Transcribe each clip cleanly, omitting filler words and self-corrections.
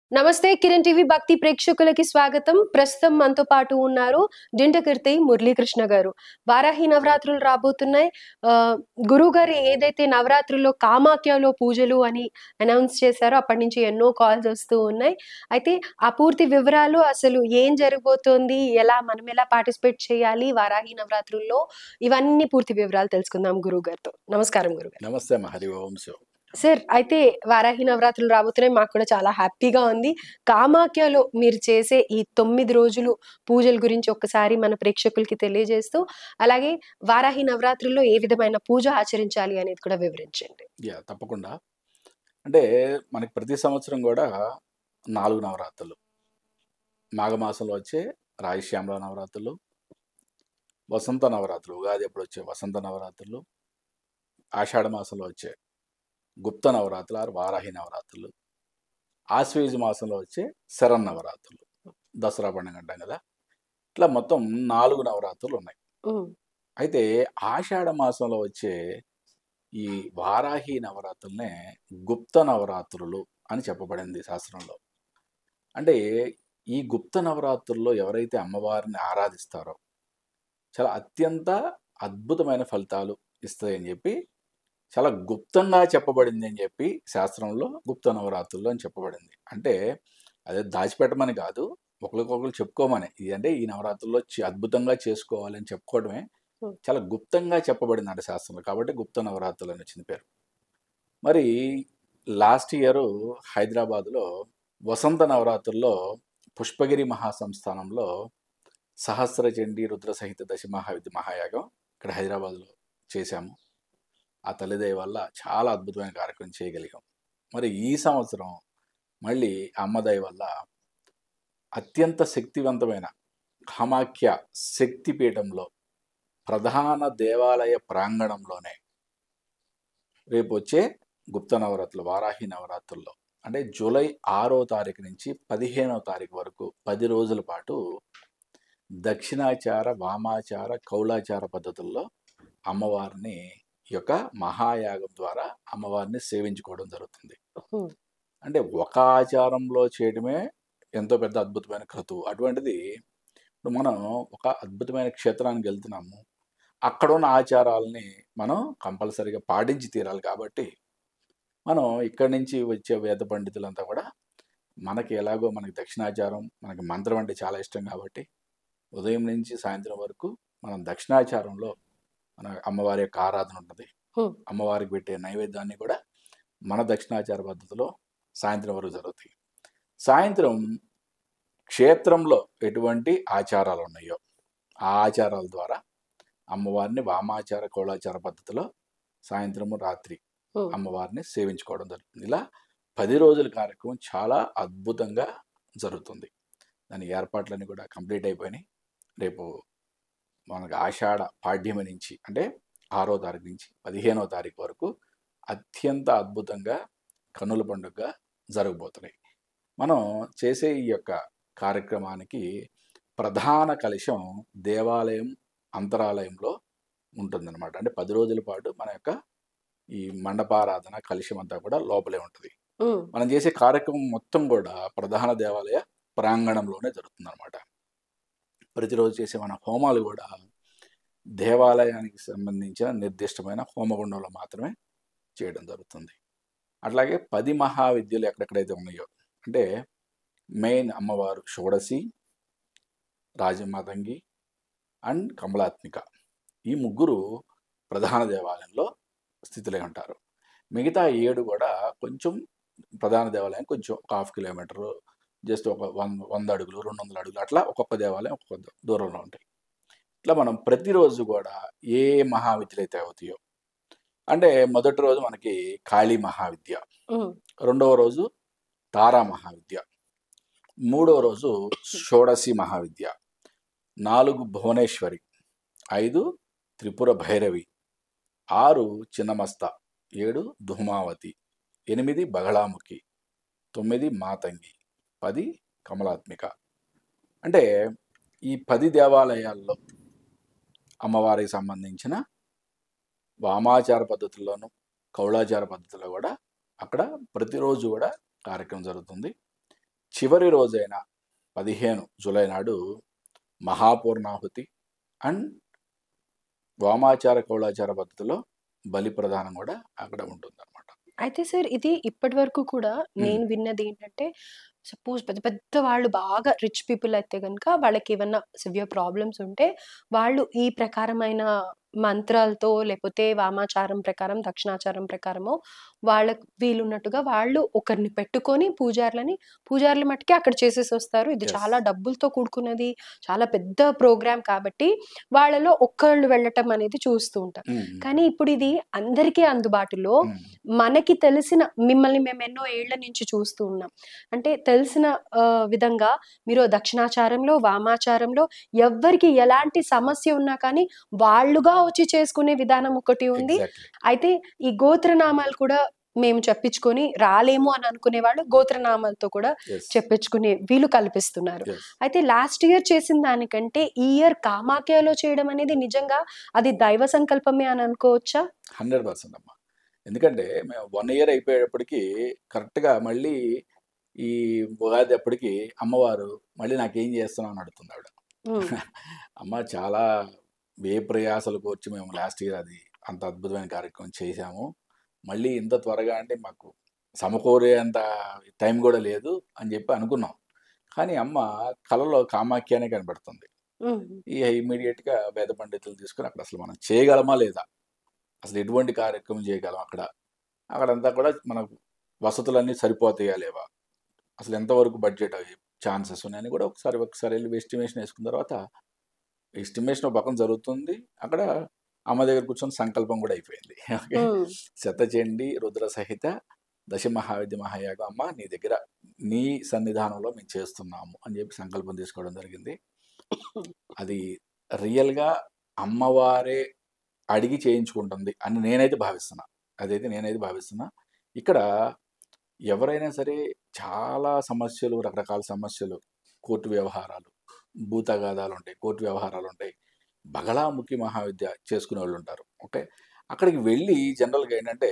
నమస్తే కిరణ్ టీవీ భక్తి ప్రేక్షకులకి స్వాగతం. ప్రస్తుతం మనతో పాటు ఉన్నారు డింటకీర్తి మురళీకృష్ణ గారు. వారాహి నవరాత్రులు రాబోతున్నాయి. గురువు గారు ఏదైతే నవరాత్రుల్లో కామాఖ్యలో పూజలు అని అనౌన్స్ చేశారో అప్పటి నుంచి ఎన్నో కాల్స్ వస్తూ ఉన్నాయి. అయితే ఆ పూర్తి వివరాలు, అసలు ఏం జరగబోతోంది, మనం ఎలా పార్టిసిపేట్ చేయాలి వారాహి నవరాత్రుల్లో, ఇవన్నీ పూర్తి వివరాలు తెలుసుకుందాం గురువు గారితో. నమస్కారం గురుగారు. నమస్తే అమ్మ. హరి ఓం శివ. సార్, అయితే వారాహి నవరాత్రులు రాబోతున్నాయి, మాకు కూడా చాలా హ్యాపీగా ఉంది. కామాఖ్యలో మీరు చేసే ఈ 9 రోజులు పూజల గురించి ఒక్కసారి మన ప్రేక్షకులకి తెలియజేస్తూ, అలాగే వారాహి నవరాత్రుల్లో ఏ విధమైన పూజ ఆచరించాలి అనేది కూడా వివరించండి. తప్పకుండా. అంటే మనకి ప్రతి సంవత్సరం కూడా 4 నవరాత్రులు. మాఘమాసంలో వచ్చే రాయశ్యామల నవరాత్రులు, వసంత నవరాత్రులు, ఉగాది అప్పుడు వచ్చే వసంత నవరాత్రులు, ఆషాఢ మాసంలో వచ్చే గుప్త నవరాత్రులు ఆరు వారాహి నవరాత్రులు, ఆశ్వేజ మాసంలో వచ్చే శరన్నవరాత్రులు, దసరా పండుగ అంటాం కదా. ఇట్లా మొత్తం 4 నవరాత్రులు ఉన్నాయి. అయితే ఆషాఢ మాసంలో వచ్చే ఈ వారాహి నవరాత్రులనే గుప్త నవరాత్రులు అని చెప్పబడింది శాస్త్రంలో. అంటే ఈ గుప్త నవరాత్రుల్లో ఎవరైతే అమ్మవారిని ఆరాధిస్తారో చాలా అత్యంత అద్భుతమైన ఫలితాలు ఇస్తాయని చెప్పి, చాలా గుప్తంగా చెప్పబడింది అని చెప్పి శాస్త్రంలో గుప్త నవరాత్రులు అని చెప్పబడింది. అంటే అదే దాచిపెట్టమని కాదు, ఒకరికొకరు చెప్పుకోమని. ఇది అంటే ఈ నవరాత్రుల్లో అద్భుతంగా చేసుకోవాలని చెప్పుకోవడమే చాలా గుప్తంగా చెప్పబడింది అంటే శాస్త్రంలో. కాబట్టి గుప్త నవరాత్రులు అని వచ్చింది పేరు. మరి లాస్ట్ ఇయర్ హైదరాబాద్లో వసంత నవరాత్రుల్లో పుష్పగిరి మహాసంస్థానంలో సహస్రచండీ రుద్ర సహిత దశ మహావిద్య మహాయాగం ఇక్కడ హైదరాబాద్లో చేశాము. ఆ తల్లిదయ వల్ల చాలా అద్భుతమైన కార్యక్రమం చేయగలిగాం. మరి ఈ సంవత్సరం మళ్ళీ అమ్మదయ వల్ల అత్యంత శక్తివంతమైన కామాఖ్య శక్తిపీఠంలో ప్రధాన దేవాలయ ప్రాంగణంలోనే రేపు వచ్చే గుప్త నవరాత్రులు వారాహి నవరాత్రుల్లో అంటే జూలై 6వ తారీఖు నుంచి 15వ తారీఖు వరకు 10 రోజుల పాటు దక్షిణాచార, వామాచార, కౌలాచార పద్ధతుల్లో అమ్మవారిని ఈ యొక్క మహాయాగం ద్వారా అమ్మవారిని సేవించుకోవడం జరుగుతుంది. అంటే ఒక ఆచారంలో చేయడమే ఎంతో పెద్ద అద్భుతమైన క్రతువు. అటువంటిది ఇప్పుడు మనం ఒక అద్భుతమైన క్షేత్రానికి వెళ్తున్నాము, అక్కడ ఉన్న ఆచారాలని మనం కంపల్సరీగా పాటించి తీరాలి. కాబట్టి మనం ఇక్కడి నుంచి వచ్చే వేద పండితులంతా కూడా మనకి ఎలాగో మనకి దక్షిణాచారం, మనకి మంత్రం అంటే చాలా ఇష్టం కాబట్టి ఉదయం నుంచి సాయంత్రం వరకు మనం దక్షిణాచారంలో మన అమ్మవారి యొక్క ఆరాధన ఉంటుంది. అమ్మవారికి పెట్టే నైవేద్యాన్ని కూడా మన దక్షిణాచార పద్ధతిలో సాయంత్రం వరకు జరుగుతాయి. సాయంత్రం క్షేత్రంలో ఎటువంటి ఆచారాలు ఉన్నాయో ఆ ఆచారాల ద్వారా అమ్మవారిని వామాచార, కౌలాచార పద్ధతిలో సాయంత్రము రాత్రి అమ్మవారిని సేవించుకోవడం జరుగుతుంది. ఇలా 10 రోజుల కార్యక్రమం చాలా అద్భుతంగా జరుగుతుంది. దాని ఏర్పాట్లన్నీ కూడా కంప్లీట్ అయిపోయినాయి. రేపు మనకు ఆషాఢ పాడ్యమి నుంచి అంటే 6వ తారీఖు నుంచి 15వ తారీఖు వరకు అత్యంత అద్భుతంగా కన్నుల పండుగగా జరగబోతున్నాయి. మనం చేసే ఈ యొక్క కార్యక్రమానికి ప్రధాన కలశం దేవాలయం అంతరాలయంలో ఉంటుందన్నమాట. అంటే 10 రోజుల పాటు మన యొక్క ఈ మండపారాధన కలశం అంతా కూడా లోపలే ఉంటుంది. మనం చేసే కార్యక్రమం మొత్తం కూడా ప్రధాన దేవాలయ ప్రాంగణంలోనే జరుగుతుంది అనమాట. ప్రతిరోజు చేసే మన హోమాలు కూడా దేవాలయానికి సంబంధించిన నిర్దిష్టమైన హోమగుండంలో మాత్రమే చేయడం జరుగుతుంది. అట్లాగే 10 మహావిద్యలు ఎక్కడెక్కడైతే ఉన్నాయో అంటే మెయిన్ అమ్మవారు షోడశి, రాజమాతంగి అండ్ కమలాత్మిక, ఈ ముగ్గురు ప్రధాన దేవాలయంలో స్థితిలో ఉంటారు. మిగతా 7 కూడా కొంచెం ప్రధాన దేవాలయం కొంచెం ఒక 1/2 కిలోమీటరు, జస్ట్ ఒక 100 అడుగులు 200 అడుగులు అట్లా ఒక్కొక్క దేవాలయం ఒక్కొక్క దూరంలో ఉంటాయి. ఇట్లా మనం ప్రతిరోజు కూడా ఏ మహావిద్యలు అయితే అవుతాయో అంటే మొదటి రోజు మనకి కాళీ మహావిద్య, రెండవ రోజు తారా మహావిద్య, మూడవ రోజు షోడశి మహావిద్య, 4 భువనేశ్వరి, 5 త్రిపుర భైరవి, 6 చిన్నమస్త, 7 ధూమావతి, 8 బగళాముఖి, 9 మాతంగి, 10 కమలాత్మిక. అంటే ఈ 10 దేవాలయాల్లో అమ్మవారికి సంబంధించిన వామాచార పద్ధతుల్లోనూ కౌళాచార పద్ధతిలో కూడా అక్కడ ప్రతిరోజు కూడా కార్యక్రమం జరుగుతుంది. చివరి రోజైన 15 జూలై నాడు మహాపూర్ణాహుతి అండ్ వామాచార కౌలాచార పద్ధతిలో బలి ప్రదానం కూడా అక్కడ ఉంటుందన్నమాట. అయితే సార్ ఇది ఇప్పటి వరకు కూడా నేను విన్నది ఏంటంటే, సపోజ్ పెద్ద పెద్ద వాళ్ళు బాగా రిచ్ పీపుల్ అయితే గనుక వాళ్ళకి ఏమన్నా సివియర్ ప్రాబ్లమ్స్ ఉంటే వాళ్ళు ఈ ప్రకారమైన మంత్రాలతో లేకపోతే వామాచారం ప్రకారం, దక్షిణాచారం ప్రకారమో వాళ్ళకి వీలున్నట్టుగా వాళ్ళు ఒకరిని పెట్టుకొని పూజారుల మట్టుకే అక్కడ చేసేసి వస్తారు. ఇది Yes. చాలా డబ్బులతో కూడుకున్నది. చాలా పెద్ద ప్రోగ్రామ్ కాబట్టి వాళ్ళలో ఒక్కళ్ళు వెళ్ళటం అనేది చూస్తూ ఉంటాం. కానీ ఇప్పుడు ఇది అందరికీ అందుబాటులో మనకి తెలిసిన మిమ్మల్ని మేము ఎన్నో ఏళ్ల నుంచి చూస్తూ ఉన్నాం. అంటే తెలిసిన విధంగా మీరు దక్షిణాచారంలో, వామాచారంలో ఎవ్వరికి ఎలాంటి సమస్య ఉన్నా కానీ వాళ్ళుగా వచ్చి చేసుకునే విధానం ఒకటి ఉంది. Exactly. అయితే ఈ గోత్రనామాలు కూడా మేము చెప్పించుకొని రాలేము అని అనుకునే వాళ్ళు గోత్రనామాలతో కూడా Yes. చెప్పించుకునే వీలు కల్పిస్తున్నారు. Yes. అయితే లాస్ట్ ఇయర్ చేసిన దానికంటే ఈ ఇయర్ కామాఖ్యలో చేయడం అనేది నిజంగా అది దైవ సంకల్పమే అని అనుకోవచ్చా? 100% అమ్మా. ఎందుకంటే మేము 1 ఇయర్ అయిపోయేటప్పటికి కరెక్ట్గా మళ్ళీ ఈ ఉగాది అప్పటికి అమ్మవారు మళ్ళీ నాకేం చేస్తున్నావు అని అడుగుతుంది ఆవిడ. అమ్మ చాలా ప్రయాసాలు కోర్చి మేము లాస్ట్ ఇయర్ అది అంత అద్భుతమైన కార్యక్రమం చేశాము. మళ్ళీ ఇంత త్వరగా అంటే మాకు సమకూరేంత టైం కూడా లేదు అని చెప్పి అనుకున్నాం. కానీ అమ్మ కళలో కామాఖ్య అనే కనబడుతుంది. ఇమీడియట్గా వేద పండితులు తీసుకుని అక్కడ అసలు మనం చేయగలమా లేదా, అసలు ఎటువంటి కార్యక్రమం చేయగలం అక్కడంతా కూడా మనకు వసతులన్నీ సరిపోతాయా లేవా, అసలు ఎంతవరకు బడ్జెట్ అవి ఛాన్సెస్ ఉన్నాయని కూడా ఒకసారి వెళ్ళి ఎస్టిమేషన్ వేసుకున్న తర్వాత ఎస్టిమేషన్ ఒక పక్కన జరుగుతుంది. అక్కడ అమ్మ దగ్గర కూర్చొని సంకల్పం కూడా అయిపోయింది. ఓకే, శతచండి రుద్ర సహిత దశ మహావిద్య మహాయాగం అమ్మ నీ దగ్గర నీ సన్నిధానంలో మేము చేస్తున్నాము అని చెప్పి సంకల్పం తీసుకోవడం జరిగింది. అది రియల్గా అమ్మవారే అడిగి చేయించుకుంటుంది అని నేనైతే భావిస్తున్నా. ఇక్కడ ఎవరైనా సరే చాలా సమస్యలు, రకరకాల సమస్యలు, కోర్టు వ్యవహారాలు, భూతగాదాలు ఉంటాయి, కోర్టు వ్యవహారాలు ఉంటాయి, బగళాముఖి మహావిద్య చేసుకునే వాళ్ళు ఉంటారు. ఓకే, అక్కడికి వెళ్ళి జనరల్గా ఏంటంటే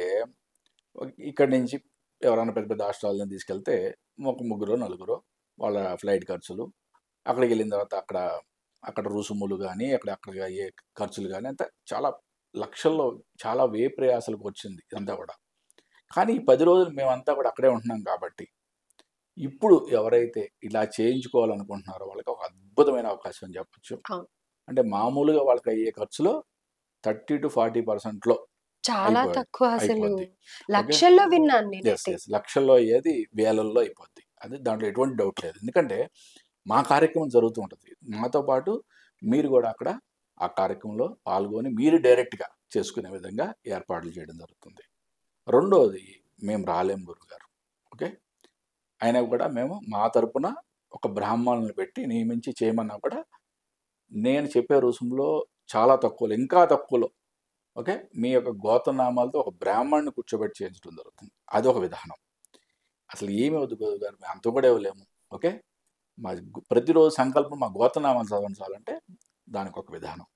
ఇక్కడి నుంచి ఎవరైనా పెద్ద పెద్ద హాస్టల్ని తీసుకెళ్తే ఒక 3-4 వాళ్ళ ఫ్లైట్ ఖర్చులు, అక్కడికి వెళ్ళిన తర్వాత అక్కడ రుసుములు కానీ అక్కడ అయ్యే ఖర్చులు కానీ అంతా చాలా లక్షల్లో చాలా ప్రయాసాలకు వచ్చింది ఇదంతా కూడా. కానీ ఈ 10 రోజులు మేమంతా కూడా అక్కడే ఉంటున్నాం కాబట్టి ఇప్పుడు ఎవరైతే ఇలా చేయించుకోవాలనుకుంటున్నారో వాళ్ళకి ఒక అద్భుతమైన అవకాశం అని చెప్పొచ్చు. అంటే మామూలుగా వాళ్ళకి అయ్యే ఖర్చులో 30 to 40% చాలా తక్కువ, అసలు లక్షల్లో విన్నాను నేను. లక్షల్లో అయ్యేది వేలల్లో అయిపోద్ది. అది దాంట్లో ఎటువంటి డౌట్ లేదు. ఎందుకంటే మా కార్యక్రమం జరుగుతూ ఉంటుంది, మాతో పాటు మీరు కూడా అక్కడ ఆ కార్యక్రమంలో పాల్గొని మీరు డైరెక్ట్గా చేసుకునే విధంగా ఏర్పాట్లు చేయడం జరుగుతుంది. రెండోది, మేము రాలేం గురుగారు, ఓకే, అయినా కూడా మేము మా తరపున ఒక బ్రాహ్మణుని పెట్టి నియమించి చేయమన్నా కూడా నేను చెప్పే రుసుములో చాలా తక్కువలో, ఇంకా తక్కువలో, ఓకే, మీ యొక్క గోత్రనామాలతో ఒక బ్రాహ్మణ్ణి కూర్చోబెట్టి చేయించడం జరుగుతుంది. అదొక విధానం. అసలు ఏమి వద్దు గురుగారు, మేము అంత కూడా ఇవ్వలేము. ఓకే, మా ప్రతిరోజు సంకల్పం మా గోత్రనామాలు చదవించాలంటే దానికి ఒక విధానం.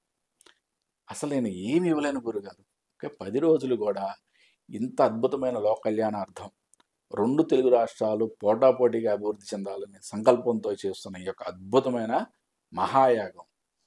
అసలు నేను ఏమి ఇవ్వలేను గురుగారు. ఓకే, 10 రోజులు కూడా ఇంత అద్భుతమైన లోక కళ్యాణార్థం 2 తెలుగు రాష్ట్రాలు పోటాపోటీగా అభివృద్ధి చెందాలని సంకల్పంతో చేస్తున్న ఈ యొక్క అద్భుతమైన మహాయాగం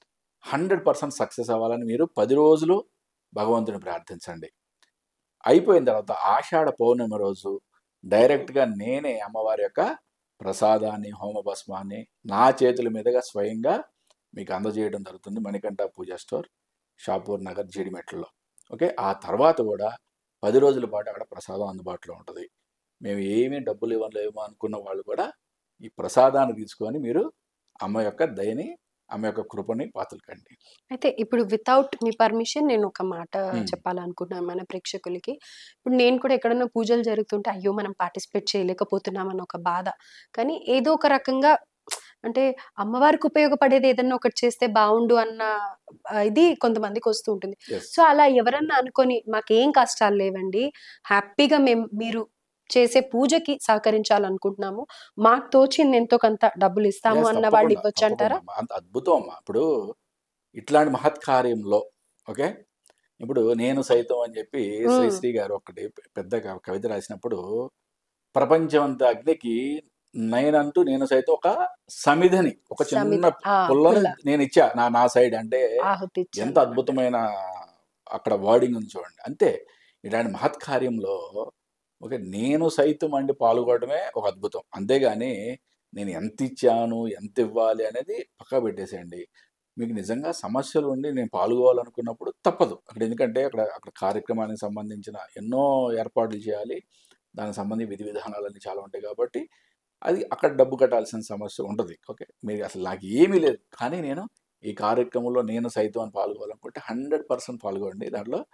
100% సక్సెస్ అవ్వాలని మీరు 10 రోజులు భగవంతుని ప్రార్థించండి. అయిపోయిన తర్వాత ఆషాఢ పౌర్ణమి రోజు డైరెక్ట్గా నేనే అమ్మవారి యొక్క ప్రసాదాన్ని, హోమభస్మాన్ని నా చేతుల మీదుగా స్వయంగా మీకు అందజేయడం జరుగుతుంది మణికంఠ పూజా స్టోర్, షాపూర్ నగర్, జీడిమెట్లలో. ఓకే, ఆ తర్వాత కూడా 10 రోజుల పాటు అక్కడ ప్రసాదం అందుబాటులో ఉంటుంది. మేము ఏమీ డబ్బులు ఇవ్వలేము అనుకున్న వాళ్ళు కూడా ఈ ప్రసాదాన్ని తీసుకొని మీరు అమ్మ యొక్క దయని, అమ్మ యొక్క కృపని పాత్రకండి. అయితే ఇప్పుడు వితౌట్ మీ పర్మిషన్ నేను ఒక మాట చెప్పాలనుకుంటున్నాను మన ప్రేక్షకులకి. ఇప్పుడు నేను కూడా ఎక్కడన్నా పూజలు జరుగుతుంటే అయ్యో మనం పార్టిసిపేట్ చేయలేకపోతున్నామని ఒక బాధ, కానీ ఏదో ఒక రకంగా అంటే అమ్మవారికి ఉపయోగపడేది ఏదన్నా ఒకటి చేస్తే బాగుండు అన్న ఇది కొంతమందికి వస్తూ ఉంటుంది. సో అలా ఎవరన్నా అనుకొని మాకేం కష్టాలు లేవండి, హ్యాపీగా మీరు చేసే పూజకి సహకరించాలనుకుంటున్నాము, మాకు తోచింది ఎంతో కొంత డబ్బులు ఇస్తాము అన్న వాళ్ళు ఇవ్వచ్చు అంటారా? అంత అద్భుతం అమ్మా. ఇప్పుడు ఇట్లాంటి మహత్ కార్యంలో, ఓకే, ఇప్పుడు నేను సైతం అని చెప్పి శ్రీశ్రీ గారు ఒకటి పెద్ద కవిత రాసినప్పుడు ప్రపంచమంతా అగ్నికి నేనంటూ నేను సైతం ఒక సమిధిని, ఒక చిన్న సమితి పుల్లని పుల్ల నేను ఇచ్చా నా సైడ్. అంటే ఆహుతి ఎంత ఇచ్చారన్నమాట. అద్భుతమైన అక్కడ వర్డింగ్ ఉంది చూడండి. అంతే ఇలాంటి మహత్ కార్యంలో ఓకే, నేను సైతం అండి పాల్గొనడమే ఒక అద్భుతం. అంతేగాని నేను ఎంత ఇచ్చాను, ఎంత ఇవ్వాలి అనేది పక్కన పెట్టేసేయండి. మీకు నిజంగా సమస్యలు ఉండి నేను పాల్గొవాలనుకున్నప్పుడు తప్పదు అక్కడ. ఎందుకంటే అక్కడ అక్కడ కార్యక్రమానికి సంబంధించిన ఎన్నో ఏర్పాట్లు చేయాలి. దానికి సంబంధించి విధి విధానాలన్నీ చాలా ఉంటాయి కాబట్టి అది అక్కడ డబ్బు కట్టాల్సిన సమస్య ఉంటది. ఓకే. మీరు అసలు నాకు ఏమీ లేదు. కానీ నేను ఈ కార్యక్రమంలో నేను సైతం అని పాల్గొవాలనుకుంటే 100% పాల్గొనండి.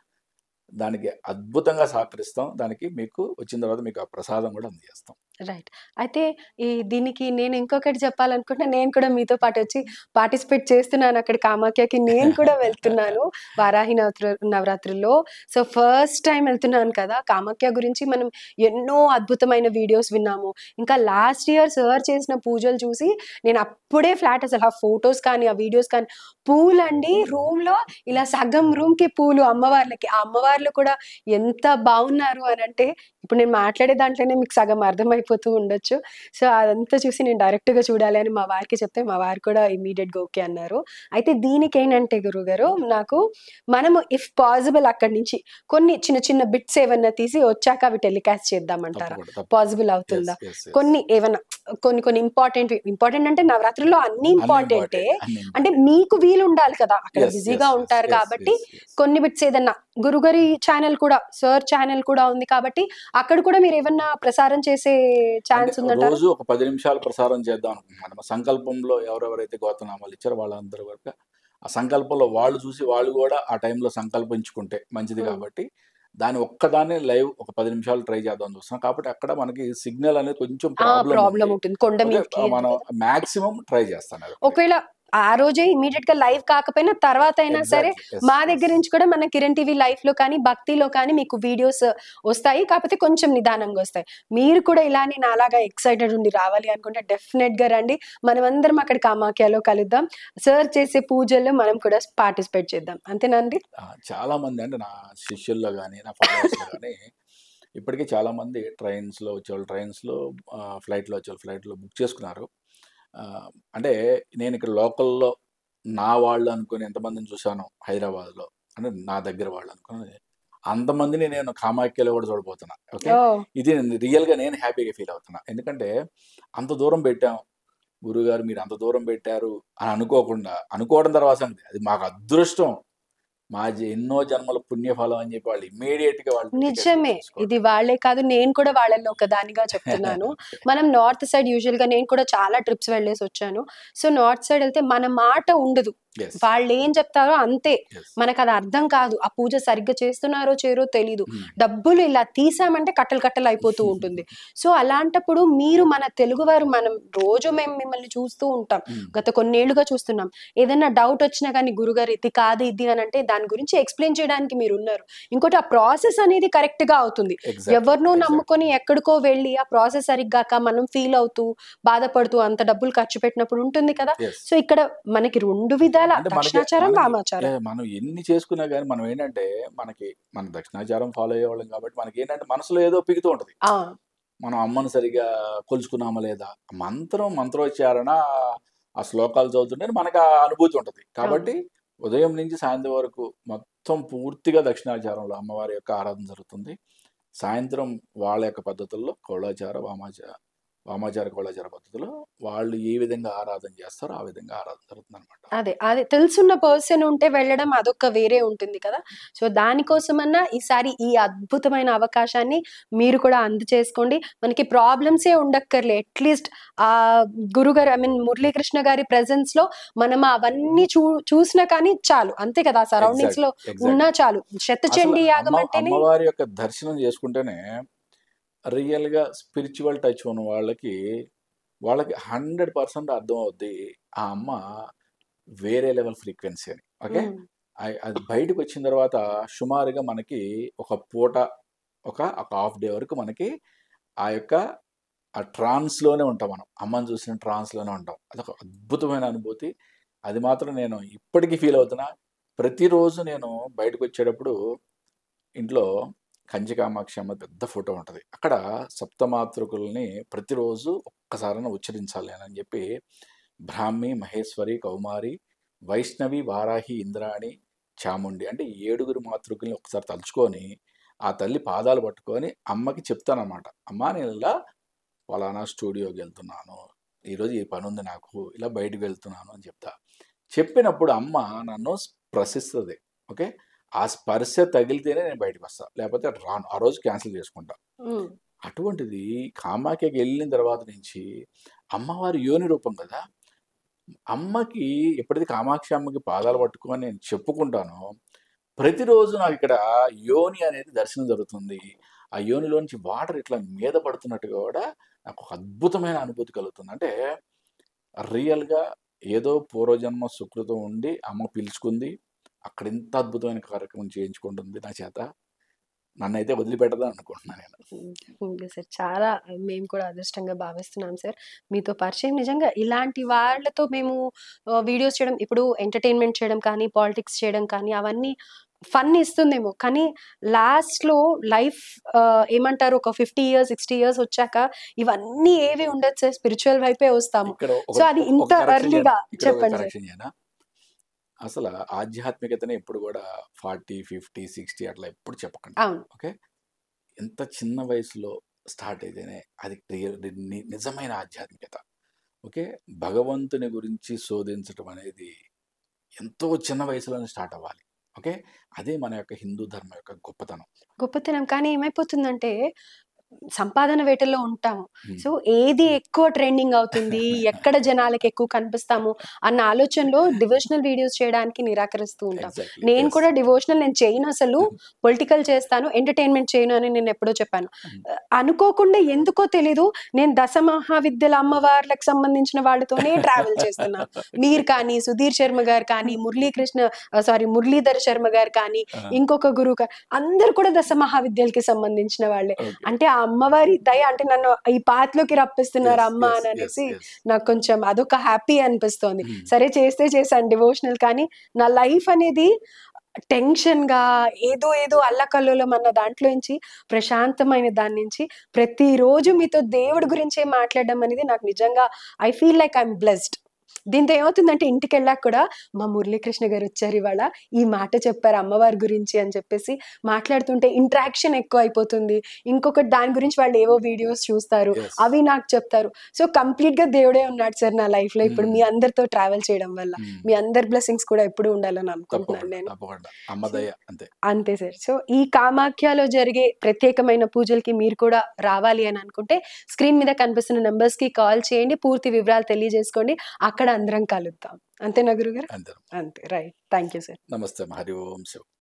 దానికి అద్భుతంగా సహకరిస్తాం. దానికి మీకు వచ్చిన తర్వాత మీకు ఆ ప్రసాదం కూడా అందజేస్తాం. రైట్. అయితే దీనికి నేను ఇంకొకటి చెప్పాలనుకుంటే, నేను కూడా మీతో పాటొచ్చి పార్టిసిపేట్ చేస్తున్నాను అక్కడ కామాఖ్యకి. నేను కూడా వెళ్తున్నాను వారాహి నవరాత్రుల్లో. సో, ఫస్ట్ టైమ్ వెళ్తున్నాను కదా! కామాఖ్య గురించి మనం ఎన్నో అద్భుతమైన వీడియోస్ విన్నాము. ఇంకా లాస్ట్ ఇయర్ సార్ చేసిన పూజలు చూసి నేను అప్పుడే ఫ్లాట్ అసలు. ఆ ఫోటోస్ కానీ, ఆ వీడియోస్ కానీ, పూలండి రూమ్‌లో ఇలా సగం రూమ్‌కి పూలు అమ్మవార్లకి. ఆ అమ్మవార్లు కూడా ఎంత బావున్నారు అనంటే, ఇప్పుడు నేను మాట్లాడే దాంట్లోనే మీకు సగం అర్థమైపోతూ ఉండొచ్చు. సో, అదంతా చూసి నేను డైరెక్ట్‌గా చూడాలి అని మా వారికి చెప్తే, మా వారు కూడా ఇమ్మీడియేట్‌గా ఓకే అన్నారు. అయితే దీనికేంటంటే గురువుగారు, నాకు మనము ఇఫ్ పాసిబుల్ అక్కడి నుంచి కొన్ని చిన్న చిన్న బిట్స్ ఏవన్నా తీసి వచ్చాక అవి టెలికాస్ట్ చేద్దామంటారా? తప్పకుండా. Possible yes. అవుతుందా? యెస్. యెస్. కొన్ని ఏవన్నా కొన్ని ఇంపార్టెంట్ అంటే నవరాత్రుల్లో అన్నీ అన్నీ ఇంపార్టెంటే. ఇంపార్టెంట్. అన్నీ అంటే ఇంపార్టెంట్. మీకు వీలుండాలి కదా! అక్కడ యెస్. బిజీగా యెస్. యెస్. ఉంటారు యెస్. కాబట్టి యెస్. యెస్. కొన్ని బిట్స్ ఏదన్నా గురుగారి ఛానెల్ కూడా, సార్ ఛానెల్ కూడా ఉంది కాబట్టి అక్కడ కూడా మీరేమన్నా ప్రసారం చేసే అంటే ఛాన్స్ ఉందంటారా? రోజు ఒక 10 నిమిషాలు ప్రసారం చేద్దాం అనుకుంటున్నాను. మా సంకల్పంలో ఎవరెవరైతే గోత్రనామాలు ఇచ్చారో వాళ్ళందరూ వరకు ఆ సంకల్పంలో వాళ్ళు చూసి వాళ్ళు కూడా ఆ టైంలో సంకల్పించుకుంటే మంచిది హ్మ్. కాబట్టి దాన్ని ఒక్కదాన్నే లైవ్ ఒక 10 నిమిషాలు ట్రై చేద్దాం చూస్తున్నాం. కాబట్టి అక్కడ మనకి సిగ్నల్ అనేది కొంచెం ప్రాబ్లమ్ ప్రాబ్లమ్ ఉంది. ఉంటుంది. కొండ ఓకే. మీదకి ఉంది మనం కదా! మాక్సిమం ట్రై చేస్తాను అది ఒకటి. ఒకవేళ ఆ రోజే ఇమ్మీడియేట్‌గా లైవ్ కాకపోయినా తర్వాతైనా సరే, ఎగ్జాక్ట్‌లీ. యెస్. మా యెస్. దగ్గర నుంచి కూడా మన కిరణ్ టీవీ లైఫ్‌లో కానీ, భక్తిలో కానీ మీకు వీడియోస్ వస్తాయి. కాకపోతే కొంచెం నిదానంగా వస్తాయి. మీరు కూడా ఇలానే నాలాగా ఎక్సైటెడ్ ఉండి రావాలి అనుకుంటే డెఫినెట్‌గా రండి. మనమందరం అక్కడ కామాఖ్యలో కలుద్దాం. సార్ చేసే పూజల్లో మనం కూడా పార్టిసిపేట్ చేద్దాం. అంతేనా అండి? చాలా మంది అంటే నా శిష్యుల్లో గాని, నా ఫాలోవర్స్‌లో గాని ఇప్పటికే చాలా మంది ట్రైన్స్‌లో వచ్చేవాళ్ళు ట్రైన్స్‌లో, ఫ్లైట్‌లో వచ్చేవాళ్ళు ఫ్లైట్‌లో బుక్ చేసుకున్నారు. అంటే నేను ఇక్కడ లోకల్‌లో నా వాళ్ళు అనుకుని ఎంతమందిని చూసానో హైదరాబాద్‌లో, అంటే నా దగ్గర వాళ్ళు అనుకుని అంతమందిని నేను కామాఖ్యలో కూడా చూడబోతున్నా. ఓకే. ఓహ్! ఇది రియల్‌గా నేను హ్యాపీగా ఫీల్ అవుతున్నా. ఎందుకంటే అంత దూరం పెట్టాం. గురువుగారు మీరు అంత దూరం పెట్టారు అని అనుకోకుండా, అనుకోవడం తర్వాత సంగతి. అది మాకు అదృష్టం. ఎన్నో జన్మల పుణ్యఫలం అని చెప్పి వాళ్ళు ఇమ్మీడియేట్‌గా వాళ్ళు టికెట్స్ బుక్ నిజమే. చేసుకోవడం. ఇది వాళ్ళే కాదు, నేను కూడా వాళ్ళలో ఒకదానిగా చెప్తున్నాను. మనం నార్త్ సైడ్ యూజువల్‌గా నేను కూడా చాలా ట్రిప్స్ వెళ్ళేసొచ్చాను. సో, నార్త్ సైడ్ ఎళ్తే మన మాట ఉండదు. యెస్. వాళ్ళేం చెప్తారో అంతే. యెస్. మనకది అర్థం కాదు. ఆ పూజ సరిగ్గా చేస్తున్నారో చేయరో తెలీదు. హ్మ్. డబ్బులు ఇలా తీసామంటే కట్టలు కట్టలు అయిపోతూ ఉంటుంది. సో, అలాంటప్పుడు మీరు మన తెలుగువారు, మనం రోజు మేము మిమ్మల్ని చూస్తూ ఉంటాం. హ్మ్. గత కొన్నేళ్లుగా చూస్తున్నాం. ఏదైనా డౌట్ వచ్చినా గానీ, గురుగారు ఇది కాదు ఇది అనంటే దాని గురించి ఎక్స్‌ప్లెయిన్ చేయడానికి మీరున్నారు. ఇంకోటి ఆ ప్రాసెస్ అనేది కరెక్ట్‌గా అవుతుంది. ఎగ్జాక్ట్‌లీ. ఎవరినో ఎగ్జాక్ట్‌లీ. నమ్ముకొని ఎక్కడికో వెళ్ళి ఆ ప్రాసెస్ సరిగ్గాక మనం ఫీల్ అవుతూ, బాధపడుతూ అంత డబ్బులు ఖర్చు పెట్టినప్పుడు ఉంటుంది కదా! యెస్. సో, ఇక్కడ మనకి 2 విధాల అంటే దక్షిణాచారం, వామాచారం. మనం ఎన్ని చేసుకున్నా గాని మనం ఏంటంటే మన దక్షిణాచారం ఫాలో అయ్యేవాళ్ళం కాబట్టి మనకేంటంటే మనసులో ఏదో పిగుతూ ఉంటది. ఆ! మనం అమ్మని సరిగ్గా కొలుచుకున్నామా లేదా? మంత్రోచ్చారణ, ఆ శ్లోకాలు చదువుతుంటే మనకు ఆ అనుభూతి ఉంటది. అవును. కాబట్టి ఉదయం నుంచి సాయంత్రం వరకు మొత్తం పూర్తిగా దక్షిణాచారంలో అమ్మవారి యొక్క ఆరాధన జరుగుతుంది. సాయంత్రం వాళ్ళ యొక్క పద్ధతుల్లో వామాచార, కౌళాచార పద్ధతిలో వాళ్ళు ఏ విధంగా ఆరాధన చేస్తారో ఆ విధంగా ఆరాధన జరుగుతుందనమాట. అదే తెలుసున్న పర్సన్ ఉంటే వెళ్ళడం అదొక వేరే ఉంటుంది కదా! సో, దానికోసమన్నా ఈసారి ఈ అద్భుతమైన అవకాశాన్ని మీరు కూడా అందచేసుకోండి. మనకి ప్రాబ్లమ్సే ఉండక్కర్లే. అట్‌లీస్ట్ గురుగారు మురళీకృష్ణ గారి ప్రెజెన్స్‌లో మనం అవన్నీ చూసినా కానీ చాలు. అంతే కదా! ఆ సరౌండింగ్స్‌లో ఎగ్జాక్ట్‌లీ. ఉన్నా చాలు. అసలు శతచండీ యాగం అంటేనే అమ్మవారి యొక్క దర్శనం చేసుకుంటేనే రియల్‌గా స్పిరిచ్యువల్ టచ్ ఉన్న వాళ్ళకి 100% అర్థమవుద్ది. ఆ అమ్మ వేరే లెవెల్ ఫ్రీక్వెన్సీ అని. ఓకే. హ్మ్. అది బయటకొచ్చిన తర్వాత సుమారుగా మనకి ఒక పూట ఒక హాఫ్ డే వరకు మనకి ఆ యొక్క ఆ ట్రాన్స్‌లోనే ఉంటాం మనం. అమ్మని చూసిన ట్రాన్స్‌లోనే ఉంటాం. అదొక అద్భుతమైన అనుభూతి. అది మాత్రం నేను ఇప్పటికి ఫీల్ అవుతున్నా. ప్రతిరోజు నేను బయటకొచ్చేటప్పుడు ఇంట్లో కంచి కామాక్షి అమ్మ పెద్ద ఫోటో ఉంటది. అక్కడ సప్తమాతృకుల్ని ప్రతిరోజు ఒక్కసారైనా ఉచ్చరించాలి అని చెప్పి బ్రాహ్మి, మహేశ్వరి, కౌమారి, వైష్ణవి, వారాహి, ఇంద్రాణి, చాముండి అంటే 7 మాతృకుల్ని ఒకసారి తలుచుకొని ఆ తల్లి పాదాలు పట్టుకొని అమ్మకి చెప్తానన్నమాట. అమ్మ నేను ఇలా ఫలానా స్టూడియోకి వెళ్తున్నాను, ఈరోజు ఈ పని ఉంది నాకు, ఇలా బయటకు వెళ్తున్నాను అని చెప్తా. చెప్పినప్పుడు అమ్మ నన్ను స్పర్శిస్తుంది. ఓకే, ఆ స్పర్శ తగిలితేనే నేను బయటకు వస్తా, లేకపోతే రాను, ఆ రోజు క్యాన్సిల్ చేసుకుంటా. అటువంటిది కామాఖ్యకి వెళ్ళిన తర్వాత నుంచి అమ్మవారి యోని రూపం కదా, అమ్మకి ఎప్పుడైతే కామాక్షి అమ్మకి పాదాలు పట్టుకొని నేను చెప్పుకుంటానో ప్రతిరోజు నాకు ఇక్కడ యోని అనేది దర్శనం జరుగుతుంది. ఆ యోనిలోంచి వాటర్ ఇట్లా మీద పడుతున్నట్టుగా కూడా నాకు ఒక అద్భుతమైన అనుభూతి కలుగుతుంది. అంటే రియల్గా ఏదో పూర్వజన్మ సుకృతం ఉండి అమ్మ పిలుచుకుంది, అక్కడ ఇంత అద్భుతమైన కార్యక్రమం చేయించుకుంటుంది నా చేత, నన్నైతే వదిలిపెట్టదు అనుకుంటున్నాను నేను. సార్ చాలా మేము కూడా అదృష్టంగా భావిస్తున్నాం సార్ మీతో పరిచయం. నిజంగా ఇలాంటి వాళ్ళతో మేము వీడియోస్ చేయడం, ఇప్పుడు ఎంటర్టైన్మెంట్ చేయడం కానీ పాలిటిక్స్ చేయడం కానీ అవన్నీ ఫన్ ఇస్తుందేమో, కానీ లాస్ట్ లో లైఫ్ ఏమంటారు ఒక 50 years 60 years వచ్చాక ఇవన్నీ ఏవి ఉండదు సార్, స్పిరిచువల్ వైపే వస్తాము. సో అది ఇంత ఎర్లీగా చెప్పండి సార్. అసలు ఆధ్యాత్మికతనే ఎప్పుడు కూడా 40, 50, 60 అట్లా ఎప్పుడు చెప్పకండి. ఓకే, ఎంత చిన్న వయసులో స్టార్ట్ అయితేనే అది నిజమైన ఆధ్యాత్మికత. ఓకే, భగవంతుని గురించి శోధించడం అనేది ఎంతో చిన్న వయసులోనే స్టార్ట్ అవ్వాలి. ఓకే, అదే మన యొక్క హిందూ ధర్మం యొక్క గొప్పతనం. కానీ ఏమైపోతుందంటే సంపాదన వేటల్లో ఉంటాము. సో ఏది ఎక్కువ ట్రెండింగ్ అవుతుంది, ఎక్కడ జనాలకి ఎక్కువ కనిపిస్తాము అన్న ఆలోచనలో డివోషనల్ వీడియోస్ చేయడానికి నిరాకరిస్తూ ఉంటాం. నేను కూడా డివోషనల్ నేను చేయను, అసలు పొలిటికల్ చేస్తాను, ఎంటర్టైన్మెంట్ చేయను అని నేను ఎప్పుడో చెప్పాను. అనుకోకుండా ఎందుకో తెలీదు నేను దశ మహావిద్యల అమ్మవార్లకు సంబంధించిన వాళ్ళతోనే ట్రావెల్ చేస్తున్నాను. మీరు కానీ, సుధీర్ శర్మ గారు కానీ, మురళీధర్ శర్మ గారు కానీ, ఇంకొక గురువు గారు, అందరు కూడా దశ మహావిద్యలకి సంబంధించిన వాళ్ళే. అంటే అమ్మవారి దయ, అంటే నన్ను ఈ పాత్లోకి రప్పిస్తున్నారు అమ్మ అని అనేసి నాకు కొంచెం అదొక హ్యాపీ అనిపిస్తోంది. సరే చేస్తే చేశాను డివోషనల్, కానీ నా లైఫ్ అనేది టెన్షన్ గా ఏదో అల్లకల్లోలం అన్న దాంట్లో నుంచి ప్రశాంతమైన దాని నుంచి ప్రతిరోజు మీతో దేవుడి గురించే మాట్లాడడం అనేది నాకు నిజంగా I feel like I'm blessed. దీంతో ఏమవుతుందంటే ఇంటికి వెళ్ళాక కూడా మా మురళీకృష్ణ గారు వచ్చారు ఇవాళ, ఈ మాట చెప్పారు అమ్మవారి గురించి అని చెప్పేసి మాట్లాడుతుంటే ఇంటరాక్షన్ ఎక్కువ అయిపోతుంది. ఇంకొకటి దాని గురించి వాళ్ళు ఏవో వీడియోస్ చూస్తారు, అవి నాకు చెప్తారు. సో కంప్లీట్ గా దేవుడే ఉన్నాడు సార్ నా లైఫ్ లో ఇప్పుడు మీ అందరితో ట్రావెల్ చేయడం వల్ల. మీ అందరి బ్లెస్సింగ్స్ కూడా ఎప్పుడు ఉండాలని అనుకుంటున్నాను నేను. అంతే సార్. సో ఈ కామాఖ్యలో జరిగే ప్రత్యేకమైన పూజలకి మీరు కూడా రావాలి అని అనుకుంటే స్క్రీన్ మీద కనిపిస్తున్న నంబర్స్ కి కాల్ చేయండి, పూర్తి వివరాలు తెలియజేసుకోండి, అక్కడ అందరం కలుద్దాం. అంతేనా గురుగారు? అంతే, రైట్. Thank you sir. నమస్తే. హరి ఓం శివ.